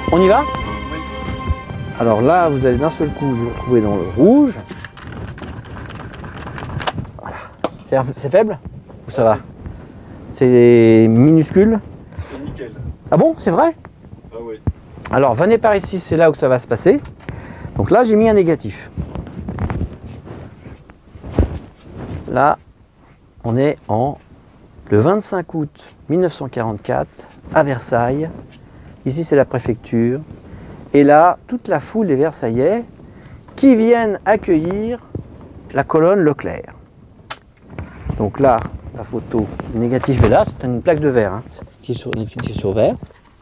On y va? Oui. Alors là, vous allez d'un seul coup vous retrouver dans le rouge. Voilà. C'est faible? Ou ça va? C'est minuscule? C'est nickel. Ah bon, c'est vrai? Ah oui. Alors venez par ici, c'est là où ça va se passer. Donc là, j'ai mis un négatif. Là, on est le 25 août 1944 à Versailles. Ici, c'est la préfecture. Et là, toute la foule des Versaillais qui viennent accueillir la colonne Leclerc. Donc là, la photo négative est là, c'est une plaque de verre, hein, qui est sur verre.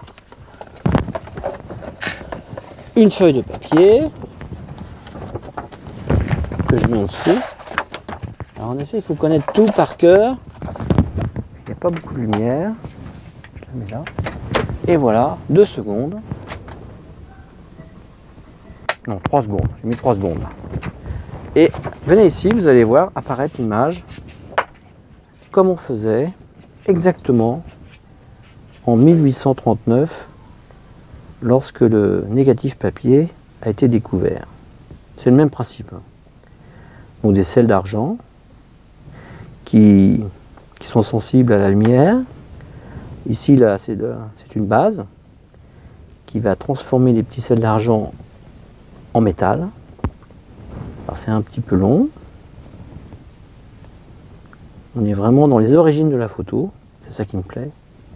Une feuille de papier que je mets en dessous. Alors en effet, il faut connaître tout par cœur. Il n'y a pas beaucoup de lumière. Je la mets là. Et voilà, 2 secondes. Non, 3 secondes. J'ai mis 3 secondes. Et venez ici, vous allez voir apparaître l'image comme on faisait exactement en 1839 lorsque le négatif papier a été découvert. C'est le même principe. Donc des sels d'argent qui sont sensibles à la lumière. Ici, là, c'est une base qui va transformer les petits sels d'argent en métal. Alors c'est un petit peu long. On est vraiment dans les origines de la photo. C'est ça qui me plaît.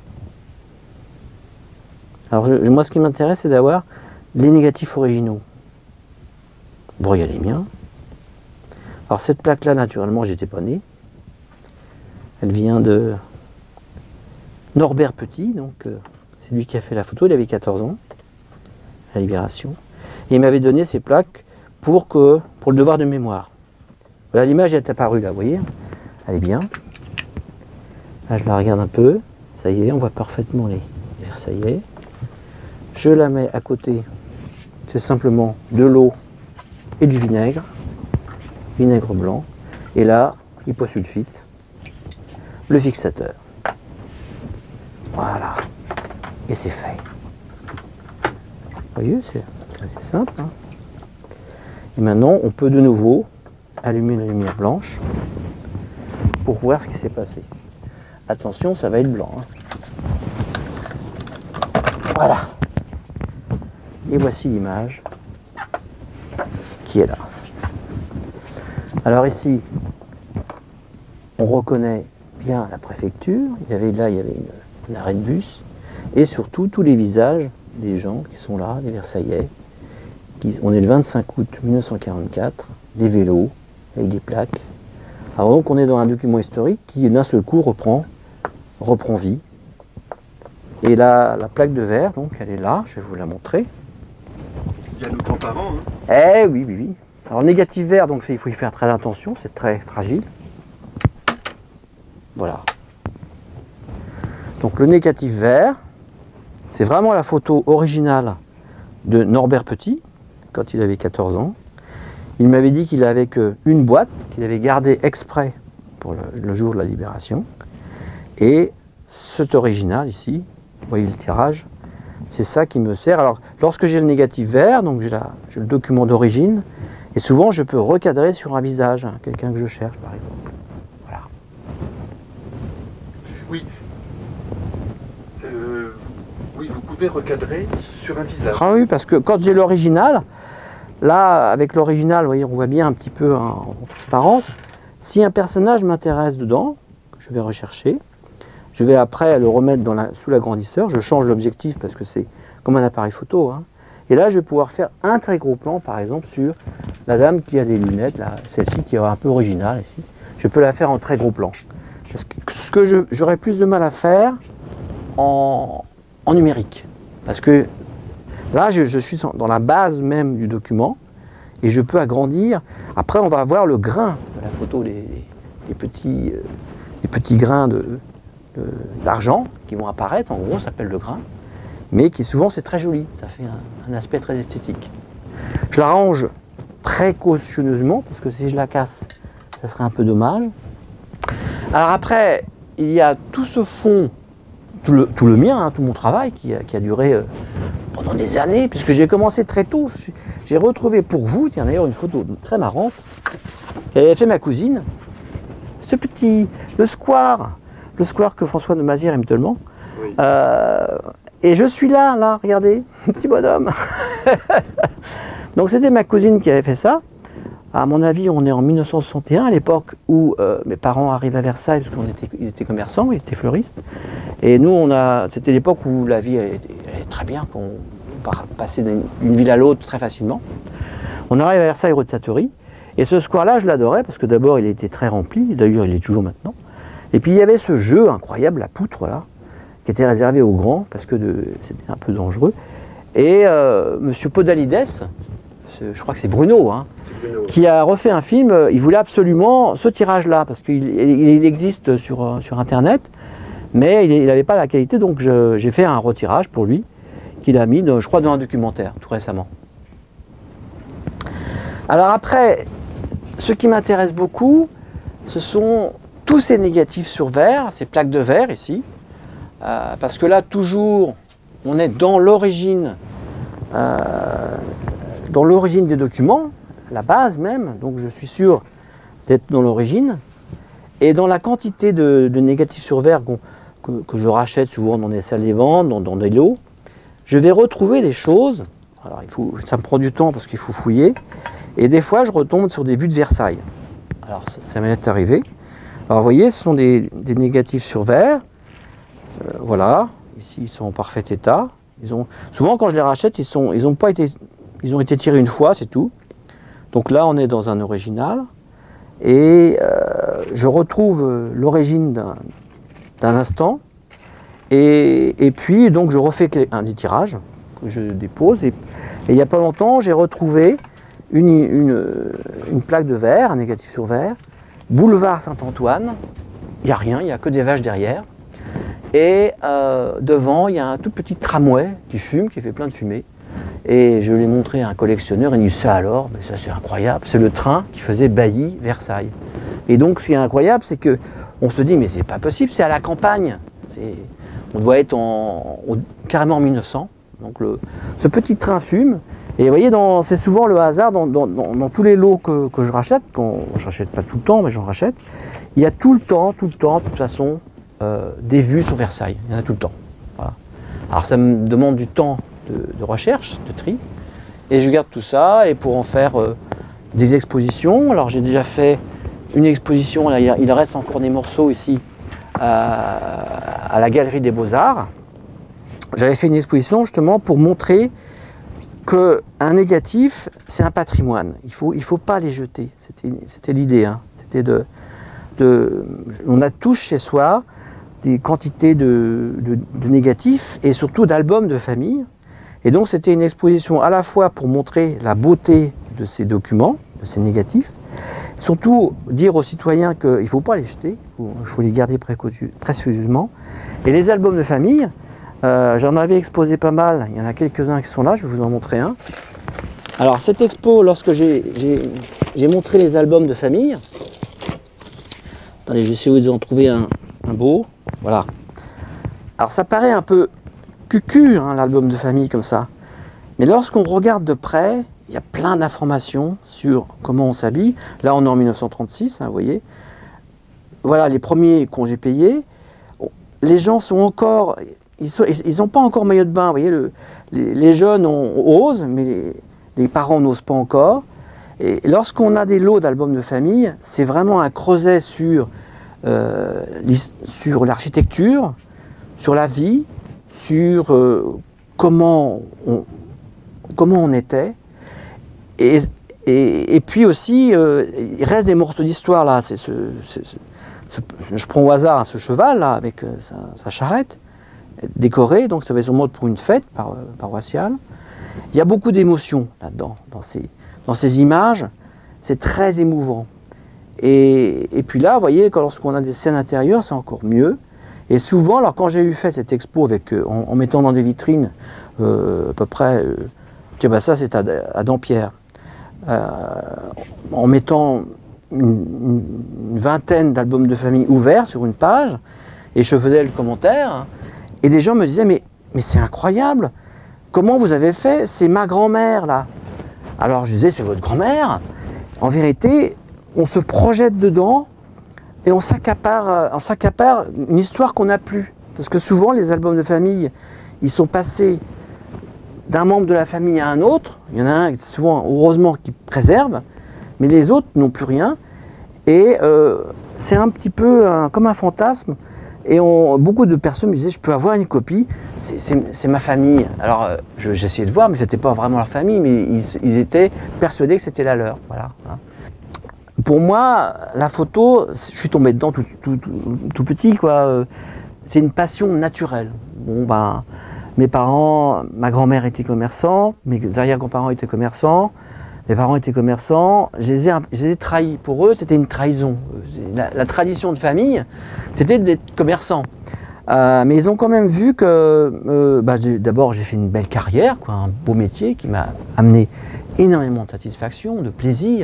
Alors moi, ce qui m'intéresse, c'est d'avoir les négatifs originaux. Bon, il y a les miens. Alors cette plaque-là, naturellement, j'étais pas né. Elle vient de Norbert Petit, donc c'est lui qui a fait la photo. Il avait 14 ans, à la Libération. Et il m'avait donné ces plaques pour le devoir de mémoire. Voilà, l'image est apparue là, vous voyez. Elle est bien. Là, je la regarde un peu. Ça y est, on voit parfaitement les Versaillais. Je la mets à côté. C'est simplement de l'eau et du vinaigre blanc. Et là, hyposulfite, le fixateur. Voilà. Et c'est fait. Vous voyez, c'est assez simple. Hein. Et maintenant, on peut de nouveau allumer la lumière blanche pour voir ce qui s'est passé. Attention, ça va être blanc. Hein. Voilà. Et voici l'image qui est là. Alors ici, on reconnaît bien la préfecture. Il y avait une arrêt de bus. Et surtout, tous les visages des gens qui sont là, des Versaillais. On est le 25 août 1944, des vélos avec des plaques. Alors donc, on est dans un document historique qui, d'un seul coup, reprend vie. Et là, la plaque de verre, donc, elle est là. Je vais vous la montrer. Il y a nos grands-parents. Hein. Eh oui, oui, oui. Alors, négatif vert, donc il faut y faire très attention, c'est très fragile. Voilà. Donc, le négatif vert, c'est vraiment la photo originale de Norbert Petit, quand il avait 14 ans. Il m'avait dit qu'il avait qu'une boîte, qu'il avait gardée exprès pour le jour de la Libération. Et cet original ici, vous voyez le tirage, c'est ça qui me sert. Alors, lorsque j'ai le négatif vert, donc j'ai le document d'origine, et souvent je peux recadrer sur un visage, hein, quelqu'un que je cherche par exemple. Voilà. Oui. Oui, vous pouvez recadrer sur un visage. Ah oui, parce que quand j'ai l'original, là, avec l'original, vous voyez, on voit bien un petit peu en transparence. Si un personnage m'intéresse dedans, que je vais rechercher, je vais après le remettre sous l'agrandisseur, je change l'objectif parce que c'est comme un appareil photo. Hein. Et là, je vais pouvoir faire un très gros plan, par exemple, sur la dame qui a des lunettes, celle-ci qui est un peu originale ici. Je peux la faire en très gros plan. Parce que ce que j'aurais plus de mal à faire en numérique. Parce que là, je suis dans la base même du document et je peux agrandir. Après, on va voir le grain de la photo, les petits grains d'argent qui vont apparaître. En gros, ça s'appelle le grain. Mais qui souvent, c'est très joli. Ça fait un aspect très esthétique. Je la range très cautionneusement parce que si je la casse, ça serait un peu dommage. Alors après, il y a tout ce fond, tout le mien, hein, tout mon travail qui a duré pendant des années, puisque j'ai commencé très tôt. J'ai retrouvé pour vous, tiens d'ailleurs une photo très marrante, qu'avait fait ma cousine, le square que François de Mazières aime tellement. Oui. Et je suis là, regardez, petit bonhomme. Donc c'était ma cousine qui avait fait ça. À mon avis, on est en 1961, à l'époque où mes parents arrivent à Versailles, parce qu'ils étaient commerçants, ils étaient fleuristes. Et nous, c'était l'époque où la vie est très bien, qu'on passait d'une ville à l'autre très facilement. On arrive à Versailles, rue de Satory, et ce square-là, je l'adorais, parce que d'abord, il était très rempli, d'ailleurs, il est toujours maintenant. Et puis, il y avait ce jeu incroyable, la poutre, là, qui était réservé aux grands, parce que c'était un peu dangereux. Et Monsieur Podalides, je crois que c'est Bruno, hein, qui a refait un film, il voulait absolument ce tirage-là, parce qu'il existe sur Internet, mais il n'avait pas la qualité, donc j'ai fait un retirage pour lui, qu'il a mis, je crois, dans un documentaire, tout récemment. Alors après, ce qui m'intéresse beaucoup, ce sont tous ces négatifs sur verre, ces plaques de verre ici, parce que là, toujours, on est dans l'origine des documents, la base même, donc je suis sûr d'être dans l'origine, et dans la quantité de négatifs sur verre que je rachète souvent dans des salles des ventes, dans des lots, je vais retrouver des choses, alors ça me prend du temps parce qu'il faut fouiller, et des fois je retombe sur des vues de Versailles. Alors ça m'est arrivé. Alors vous voyez, ce sont des négatifs sur verre, voilà, ici ils sont en parfait état. Souvent quand je les rachète, ils ont été tirés une fois, c'est tout. Donc là on est dans un original, et je retrouve l'origine d'un instant, et puis donc je refais un des tirages que je dépose, et il n'y a pas longtemps j'ai retrouvé une plaque de verre, un négatif sur verre, boulevard Saint-Antoine, il n'y a rien, il n'y a que des vaches derrière, et devant il y a un tout petit tramway qui fume, qui fait plein de fumée, et je l'ai montré à un collectionneur, il dit ça alors, mais ça c'est incroyable, c'est le train qui faisait Bailly-Versailles. Et donc ce qui est incroyable, c'est que on se dit mais c'est pas possible, c'est à la campagne, on doit être carrément en 1900, donc ce petit train fume. Et vous voyez, c'est souvent le hasard dans tous les lots que je rachète, je rachète pas tout le temps, mais j'en rachète, il y a tout le temps, de toute façon, des vues sur Versailles, il y en a tout le temps. Voilà. Alors ça me demande du temps de recherche, de tri, et je garde tout ça, et pour en faire des expositions, alors j'ai déjà fait une exposition, là, il reste encore des morceaux ici, à la Galerie des Beaux-Arts. J'avais fait une exposition justement pour montrer qu'un négatif, c'est un patrimoine. Il faut pas les jeter. C'était l'idée. Hein. C'était on a tous chez soi des quantités de négatifs et surtout d'albums de famille. Et donc c'était une exposition à la fois pour montrer la beauté de ces documents, de ces négatifs, surtout dire aux citoyens qu'il ne faut pas les jeter, il faut les garder précieusement. Et les albums de famille, j'en avais exposé pas mal, il y en a quelques-uns qui sont là, je vais vous en montrer un. Alors cette expo, lorsque j'ai montré les albums de famille, attendez, j'essaie de vous en trouver un beau, voilà. Alors ça paraît un peu cucu, hein, l'album de famille comme ça, mais lorsqu'on regarde de près, il y a plein d'informations sur comment on s'habille. Là on est en 1936, hein, vous voyez. Voilà les premiers congés payés, les gens sont encore... Ils n'ont pas encore maillot de bain, vous voyez, les jeunes osent, mais les parents n'osent pas encore. Et lorsqu'on a des lots d'albums de famille, c'est vraiment un creuset sur l'architecture, sur la vie, sur comment on était. Et puis aussi, il reste des morceaux d'histoire là. Je prends au hasard ce cheval là, avec sa charrette, décoré, donc ça va sûrement être pour une fête paroissiale. Il y a beaucoup d'émotions là-dedans, dans ces images, c'est très émouvant. Et puis là, vous voyez, lorsqu'on a des scènes intérieures, c'est encore mieux. Et souvent, alors quand j'ai fait cette expo en mettant dans des vitrines à peu près, ça c'est à Dampierre, en mettant une vingtaine d'albums de famille ouverts sur une page, et je faisais le commentaire, et des gens me disaient mais c'est incroyable, comment vous avez fait? C'est ma grand-mère là. Alors je disais, c'est votre grand-mère? En vérité, on se projette dedans et on s'accapare une histoire qu'on n'a plus. Parce que souvent, les albums de famille, ils sont passés d'un membre de la famille à un autre. Il y en a un, souvent, heureusement, qui préserve, mais les autres n'ont plus rien. Et c'est un petit peu comme un fantasme. Et beaucoup de personnes me disaient, je peux avoir une copie, c'est ma famille. Alors j'essayais de voir, mais c'était pas vraiment leur famille, mais ils étaient persuadés que c'était la leur. Voilà. Pour moi, la photo, je suis tombé dedans tout petit, quoi. C'est une passion naturelle. Bon, ben, mes parents, ma grand-mère était commerçant, mes arrière-grands-parents étaient commerçants, mes parents étaient commerçants, je les ai trahis. Pour eux, c'était une trahison. La tradition de famille, c'était d'être commerçant. Mais ils ont quand même vu que, d'abord, j'ai fait une belle carrière, quoi, un beau métier qui m'a amené énormément de satisfaction, de plaisir.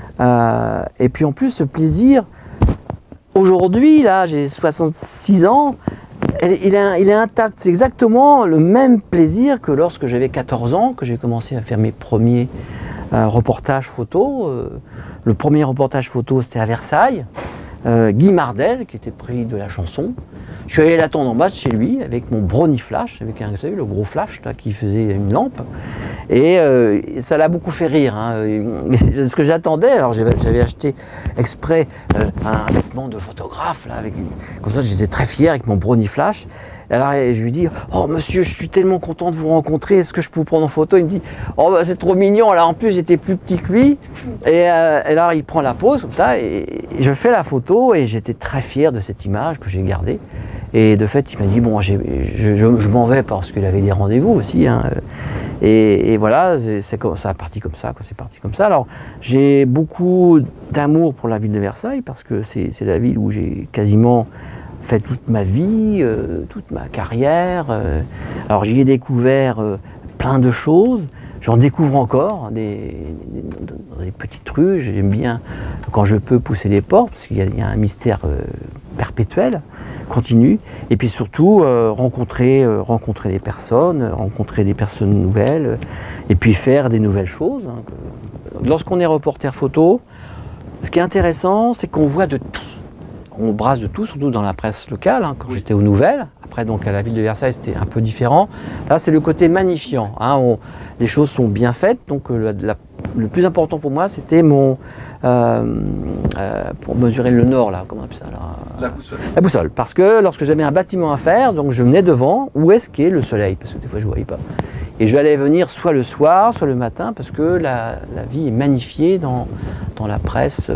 Et puis en plus, ce plaisir, aujourd'hui, là, j'ai 66 ans, il est intact. C'est exactement le même plaisir que lorsque j'avais 14 ans, que j'ai commencé à faire mes premiers reportages photo. Le premier reportage photo, c'était à Versailles. Guy Mardel, qui était prix de la chanson. Je suis allé l'attendre en bas de chez lui avec mon Brownie Flash, avec vous savez, le gros flash là, qui faisait une lampe. Et ça l'a beaucoup fait rire. Hein. Ce que j'attendais, alors j'avais acheté exprès un vêtement de photographe, là, comme ça j'étais très fier avec mon Brownie Flash. Alors je lui dis, oh monsieur, je suis tellement content de vous rencontrer, est-ce que je peux vous prendre en photo? Il me dit, oh bah, c'est trop mignon, là en plus j'étais plus petit que lui. Et alors il prend la pose comme ça, et je fais la photo, et j'étais très fier de cette image que j'ai gardée. Et de fait il m'a dit, bon je m'en vais parce qu'il avait des rendez-vous aussi. Hein. Et voilà, ça a parti comme ça, c'est parti comme ça. Alors j'ai beaucoup d'amour pour la ville de Versailles, parce que c'est la ville où j'ai quasiment fait toute ma vie, toute ma carrière. Alors j'y ai découvert plein de choses. J'en découvre encore dans des petites rues. J'aime bien, quand je peux, pousser les portes, parce qu'il y a un mystère perpétuel, continu. Et puis surtout, rencontrer des personnes nouvelles, et puis faire des nouvelles choses. Hein. Lorsqu'on est reporter photo, ce qui est intéressant, c'est qu'on voit de tout. On brasse de tout, surtout dans la presse locale, hein, quand j'étais aux Nouvelles. Après, donc, à la ville de Versailles, c'était un peu différent. Là, c'est le côté magnifiant. Hein, les choses sont bien faites. Donc, le plus important pour moi, c'était pour mesurer le nord, là, comment on appelle ça là, la boussole. La boussole. Parce que lorsque j'avais un bâtiment à faire, donc je venais devant, où est-ce qu'est le soleil? Parce que des fois, je ne voyais pas. Et je allais venir soit le soir, soit le matin, parce que la vie est magnifiée dans la presse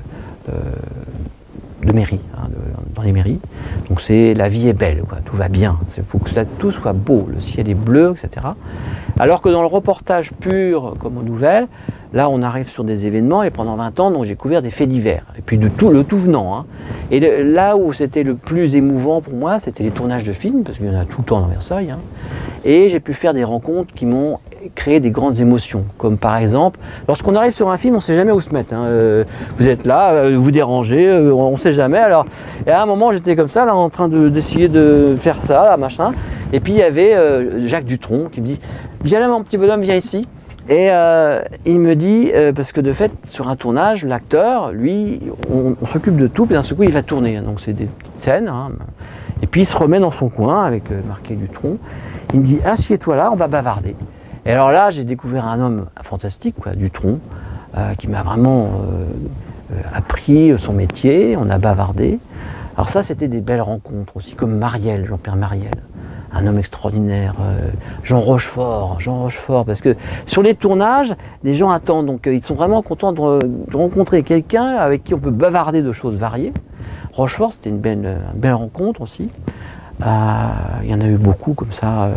de mairie, hein, dans les mairies. Donc la vie est belle, quoi, tout va bien. Il faut que tout soit beau, le ciel est bleu, etc. Alors que dans le reportage pur, comme aux Nouvelles, là on arrive sur des événements, et pendant 20 ans, j'ai couvert des faits divers, et puis le tout venant. Hein. Et là où c'était le plus émouvant pour moi, c'était les tournages de films, parce qu'il y en a tout le temps dans Versailles. Hein. Et j'ai pu faire des rencontres qui m'ont créé des grandes émotions, comme par exemple, lorsqu'on arrive sur un film, on ne sait jamais où se mettre. Hein. Vous êtes là, vous dérangez, on ne sait jamais. Alors, et à un moment, j'étais comme ça, là, en train d'essayer de faire ça, là, machin. Et puis il y avait Jacques Dutronc qui me dit, viens là mon petit bonhomme, viens ici. Et il me dit, parce que de fait, sur un tournage, l'acteur, lui, on s'occupe de tout, puis d'un seul coup, il va tourner. Donc c'est des petites scènes. Hein. Et puis il se remet dans son coin avec marqué Dutronc. Il me dit, assieds-toi là, on va bavarder. Et alors là, j'ai découvert un homme fantastique, quoi, Dutronc, qui m'a vraiment appris son métier. On a bavardé. Alors ça, c'était des belles rencontres aussi, comme Marielle, Jean-Pierre Marielle. Un homme extraordinaire, Jean Rochefort, parce que sur les tournages, les gens attendent, donc ils sont vraiment contents de rencontrer quelqu'un avec qui on peut bavarder de choses variées. Rochefort, c'était une belle rencontre aussi. Il y en a eu beaucoup comme ça.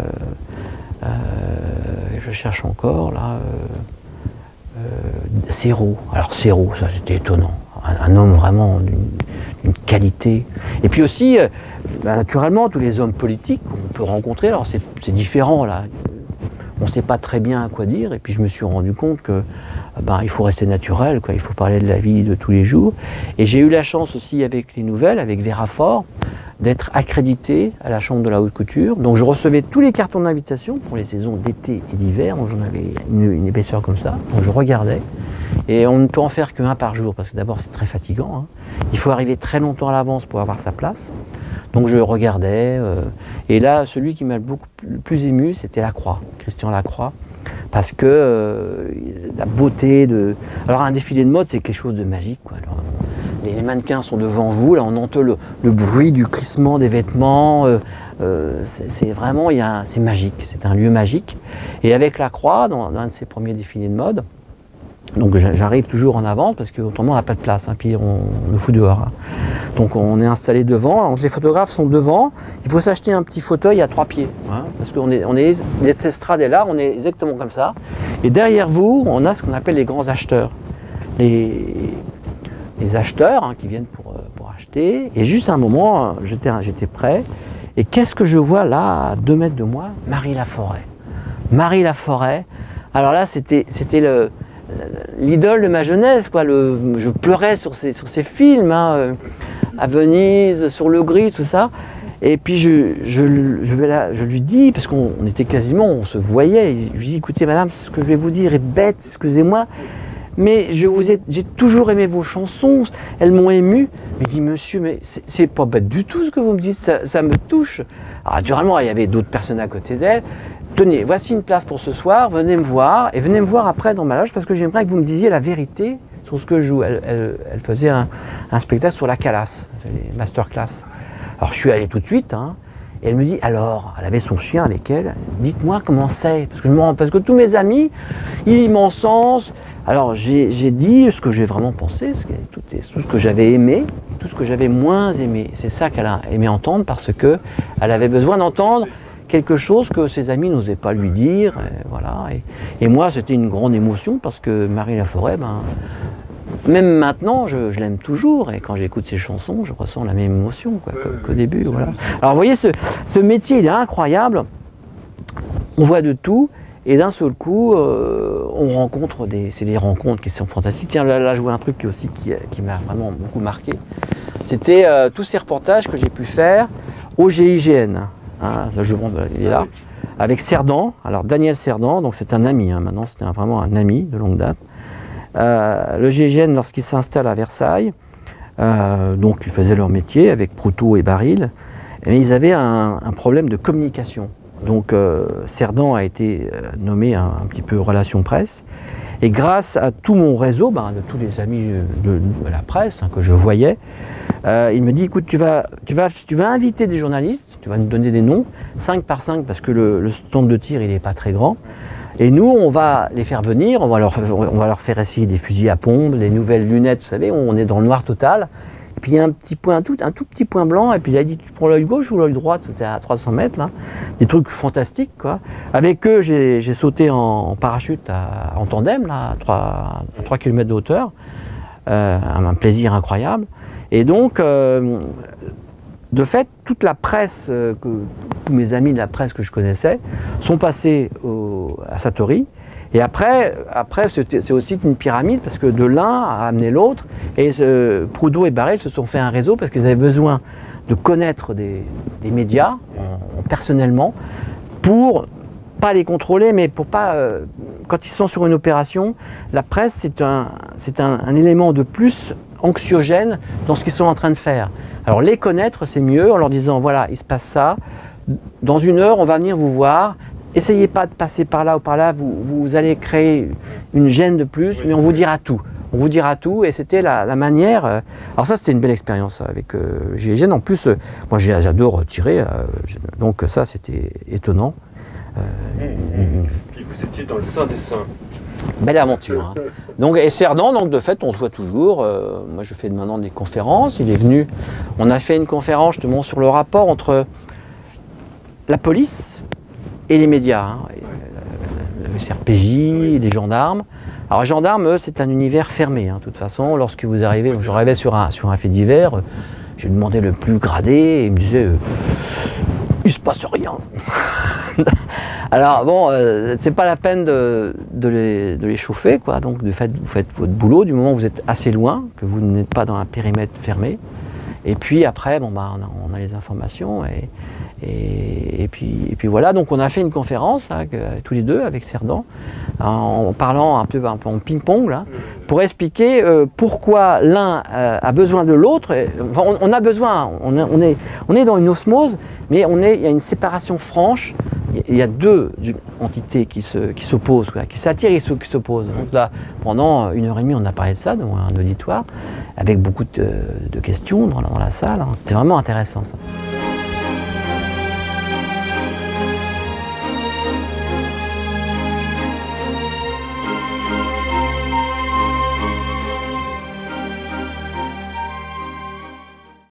Je cherche encore là. Serrault. Alors Serrault, ça c'était étonnant. Un homme vraiment d'une qualité. Et puis aussi, naturellement, tous les hommes politiques qu'on peut rencontrer, alors c'est différent là. On ne sait pas très bien à quoi dire. Et puis je me suis rendu compte que il faut rester naturel, quoi. Il faut parler de la vie de tous les jours. Et j'ai eu la chance aussi avec les Nouvelles, avec Vera Fort, d'être accrédité à la chambre de la haute couture. Donc je recevais tous les cartons d'invitation pour les saisons d'été et d'hiver. J'en avais une épaisseur comme ça. Donc je regardais. Et on ne peut en faire qu'un par jour parce que d'abord c'est très fatigant. Hein. Il faut arriver très longtemps à l'avance pour avoir sa place. Donc je regardais. Et là, celui qui m'a beaucoup plus ému, c'était Lacroix, Christian Lacroix. Parce que la beauté de... Alors un défilé de mode, c'est quelque chose de magique, quoi. Alors, les mannequins sont devant vous, là on entend le bruit du crissement des vêtements, c'est vraiment, c'est magique, c'est un lieu magique. Et avec Lacroix, dans un de ses premiers défilés de mode, donc j'arrive toujours en avant parce qu'autrement on n'a pas de place, hein, puis on nous fout dehors. Hein. Donc on est installé devant, donc les photographes sont devant, il faut s'acheter un petit fauteuil à 3 pieds, hein, parce qu'on est, cette estrade est là, on est exactement comme ça. Et derrière vous, on a ce qu'on appelle les grands acheteurs. Les acheteurs hein, qui viennent pour acheter, et juste à un moment, j'étais prêt, et qu'est-ce que je vois là, à 2 mètres de moi? Marie Laforêt. Marie Laforêt, alors là c'était l'idole de ma jeunesse, quoi. Je pleurais sur ces films, hein, à Venise, sur le gris, tout ça. Et puis je lui dis, parce qu'on était quasiment, on se voyait, je lui dis, écoutez madame, ce que je vais vous dire est bête, excusez-moi, mais j'ai toujours aimé vos chansons, elles m'ont ému. Mais il dit, monsieur, mais c'est pas bête du tout ce que vous me dites, ça me touche. Alors naturellement, il y avait d'autres personnes à côté d'elle. Tenez, voici une place pour ce soir, venez me voir, et venez me voir après dans ma loge, parce que j'aimerais que vous me disiez la vérité sur ce que je joue. Elle faisait un spectacle sur la Calas, les masterclass. Alors je suis allé tout de suite, hein, et elle me dit, alors, elle avait son chien avec elle, dites-moi comment c'est, parce que tous mes amis, ils m'encensent. Alors j'ai dit ce que j'ai vraiment pensé, tout ce que j'avais aimé, tout ce que j'avais moins aimé. C'est ça qu'elle a aimé entendre, parce qu'elle avait besoin d'entendre quelque chose que ses amis n'osaient pas lui dire, voilà. Et moi, c'était une grande émotion parce que Marie Laforêt, même maintenant, je l'aime toujours, et quand j'écoute ses chansons, je ressens la même émotion qu'au début. Voilà. Alors, vous voyez, ce métier, il est incroyable. On voit de tout, et d'un seul coup, on rencontre c'est des rencontres qui sont fantastiques. Tiens, là, je vois un truc qui m'a vraiment beaucoup marqué. C'était tous ces reportages que j'ai pu faire au GIGN. Hein, il est là, avec Cerdan. Alors Daniel Cerdan, donc c'est un ami, hein, maintenant c'était vraiment un ami de longue date. Le GIGN, lorsqu'il s'installe à Versailles, donc ils faisaient leur métier avec Proutot et Baril, mais ils avaient un problème de communication. Donc Cerdan a été nommé un petit peu relation presse, et grâce à tout mon réseau, de tous les amis de la presse hein, que je voyais, il me dit, écoute, tu vas inviter des journalistes, tu vas nous donner des noms, 5 par 5, parce que le stand de tir, il n'est pas très grand. Et nous, on va les faire venir, on va leur faire essayer des fusils à pompe, les nouvelles lunettes, vous savez, on est dans le noir total. Et puis il y a un tout petit point blanc, et puis il a dit, tu prends l'œil gauche ou l'œil droit, c'était à 300 mètres, là. Des trucs fantastiques, quoi. Avec eux, j'ai sauté en parachute en tandem, là, à 3 km de hauteur. Un plaisir incroyable. Et donc, de fait, toute la presse, tous mes amis de la presse que je connaissais, sont passés à Satori. Et après c'est aussi une pyramide, parce que de l'un a amené l'autre. Et Proutot et Baril se sont fait un réseau parce qu'ils avaient besoin de connaître des médias personnellement, pour pas les contrôler, mais pour pas... quand ils sont sur une opération, la presse, c'est un élément de plus anxiogène dans ce qu'ils sont en train de faire. Alors les connaître, c'est mieux en leur disant, voilà, il se passe ça, dans 1 heure, on va venir vous voir, essayez pas de passer par là ou par là, vous allez créer une gêne de plus, mais on vous dira tout. On vous dira tout, et c'était la manière... alors ça, c'était une belle expérience avec GIGN. En plus, moi j'adore tirer, donc ça c'était étonnant. Puis vous étiez dans le sein des saints. Belle aventure. Hein. Donc, et Cerdan, donc de fait, on se voit toujours. Moi, je fais maintenant des conférences. Il est venu. On a fait une conférence justement sur le rapport entre la police et les médias. Hein. Le CRPJ, les gendarmes. Alors, les gendarmes, eux, c'est un univers fermé. Hein, de toute façon, lorsque vous arrivez, j'arrivais sur un fait divers. Je lui demandais le plus gradé et il me disait il se passe rien. Alors bon, c'est pas la peine de les chauffer, quoi. Donc vous faites votre boulot du moment où vous êtes assez loin, que vous n'êtes pas dans un périmètre fermé. Et puis après, bon, bah, on a les informations et puis voilà. Donc on a fait une conférence là, tous les deux avec Cerdan, en parlant un peu en ping-pong là, pour expliquer pourquoi l'un a besoin de l'autre. Enfin, on a besoin, on est dans une osmose, mais il y a une séparation franche. Il y a deux entités qui s'opposent, qui s'attirent et qui s'opposent. Donc là, pendant 1h30, on a parlé de ça, dans un auditoire, avec beaucoup de questions dans la salle. C'était vraiment intéressant ça.